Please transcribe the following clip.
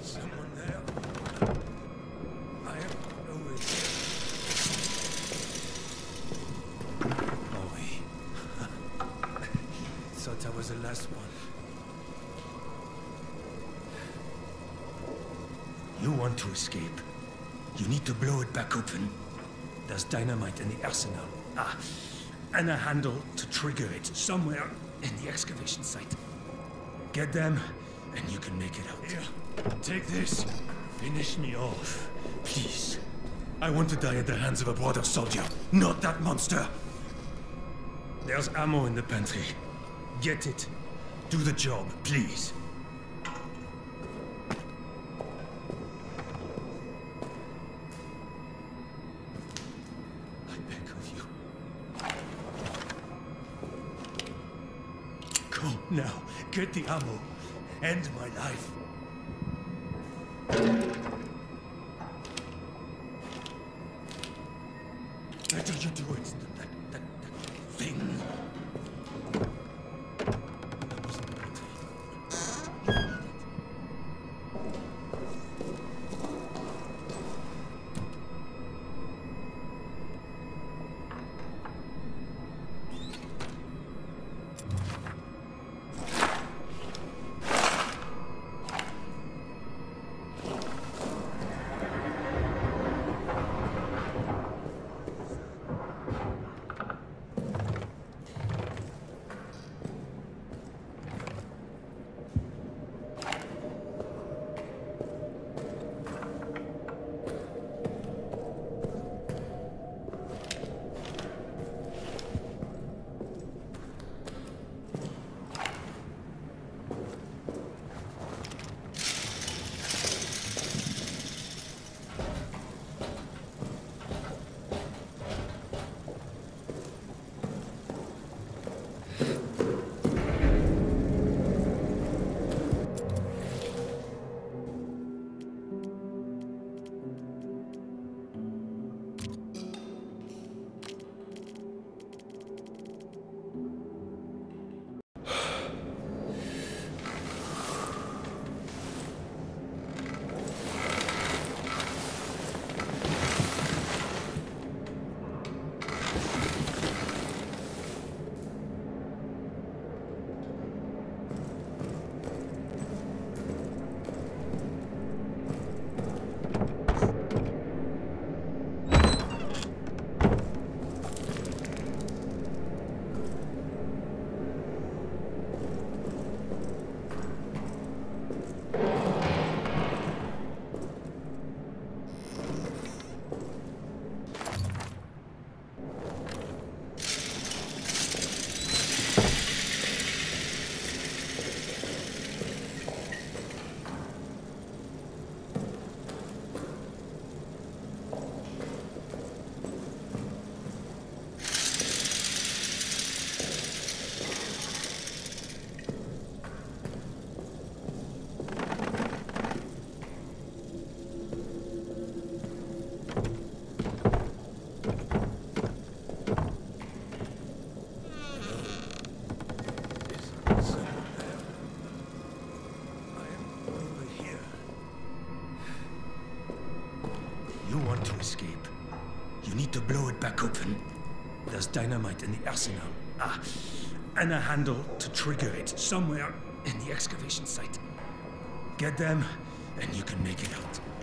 Someone there? I am over here. Oh, oui. Thought I was the last one. You want to escape? You need to blow it back open. There's dynamite in the arsenal. And a handle to trigger it somewhere in the excavation site. Get them, and you can make it out. Here, take this. Finish me off, please. I want to die at the hands of a brother soldier, not that monster. There's ammo in the pantry. Get it. Do the job, please. Now, get the ammo. End my life. Better you do it than that thing. That wasn't the pantry. Escape. You need to blow it back open. There's dynamite in the arsenal. And a handle to trigger it somewhere in the excavation site. Get them, and you can make it out.